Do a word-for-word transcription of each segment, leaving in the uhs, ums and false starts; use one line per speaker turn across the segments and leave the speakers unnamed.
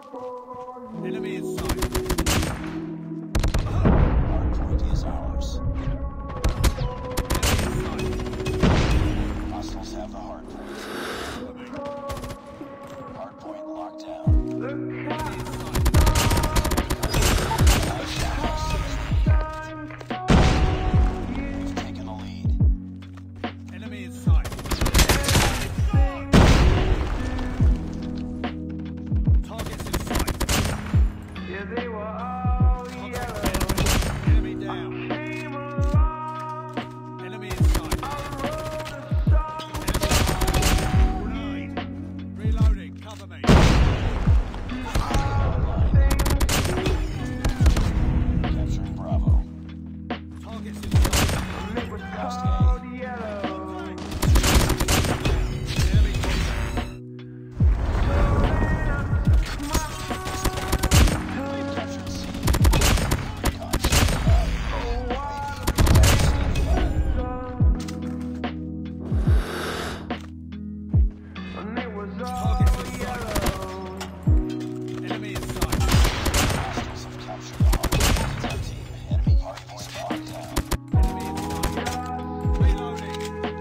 Enemy in sight.
Hardpoint is ours. Hostiles have the hardpoint. Hardpoint locked down. We've taken the lead.
Enemy in sight. Targets in sight.
Yeah, they were all yellow.
Enemy down.
Came along,
Enemy in sight.
I wrote a song.
Grenade. Reloading. Cover me.
Capturing Bravo.
Targets in sight.
It was
Lost
called
A.
yellow.
Enemy contact.
We've captured C. Recon standby.
And it was all
Targets in sight.
yellow.
Enemy in sight.
Hostiles have captured the hardpoint. Attack team. Enemy hardpoint locked down.
Enemy in sight. Reloading.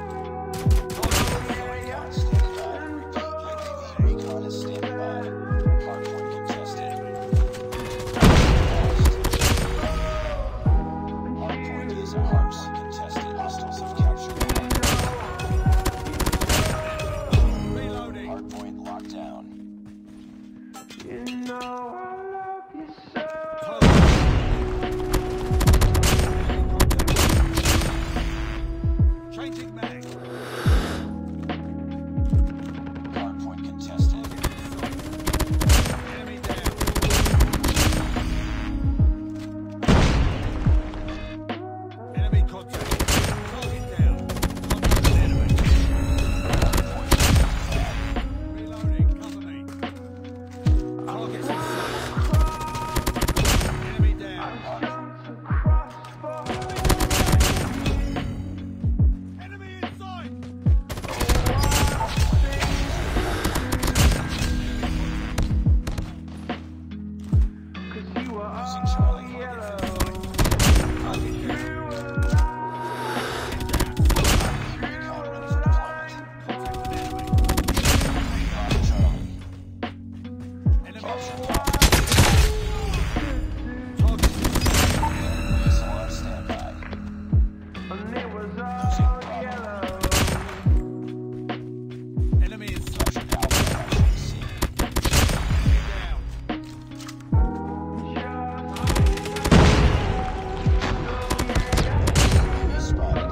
Recon standby. Repeat. Recon is standing by. Hardpoint contested. Hardpoint is ours. Contested. Hostiles have captured the hardpoint.
Reloading.
Hardpoint locked down.
You know I love you so.
Changing mag.
Hardpoint contested.
Enemy down. Enemy contact. Target down. Contact enemy. Reloading. Cover me. Targets in sight. Enemy down.
Jumped across for
Enemy in sight.
cause you were
Losing
all
Charlie.
yellow.
Target
You
down.
were
Recon ready for deployment.
Contact enemy.
Recon Charlie.
Enemy.
Captured
Targets in sight.
S L R standby.
and it was
Losing
all
Bravo.
yellow.
Enemy in sight.
Captured Alpha. Capturing C.
Enemy down.
Enemy spotted.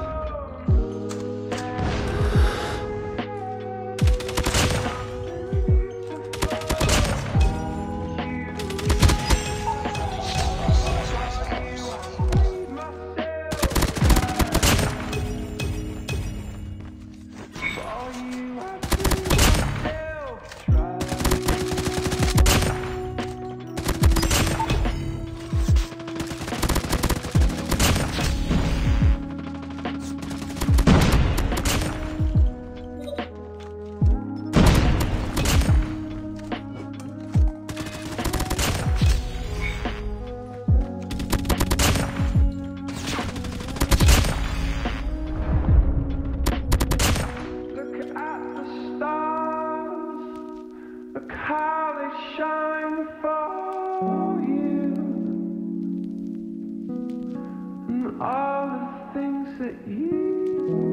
Look at the stars, look how they shine for you, and all the things that you